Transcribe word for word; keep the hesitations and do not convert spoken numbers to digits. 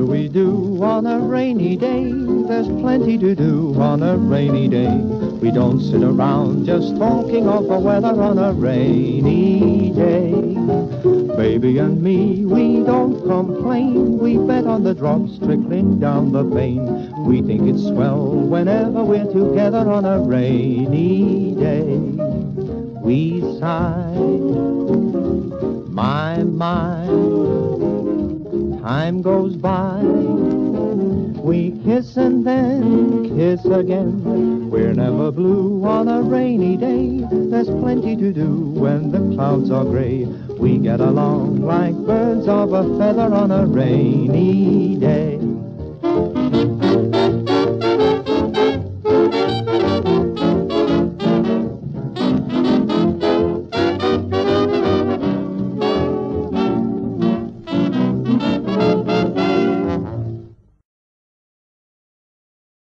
do we do on a rainy day? There's plenty to do on a rainy day. We don't sit around just talking of the weather on a rainy day. Baby and me, we don't complain. We bet on the drops trickling down the pane. We think it's swell whenever we're together on a rainy day. We sigh, my, my, time goes by. We kiss and then kiss again. We're never blue on a rainy day. There's plenty to do when the clouds are gray. We get along like birds of a feather on a rainy day.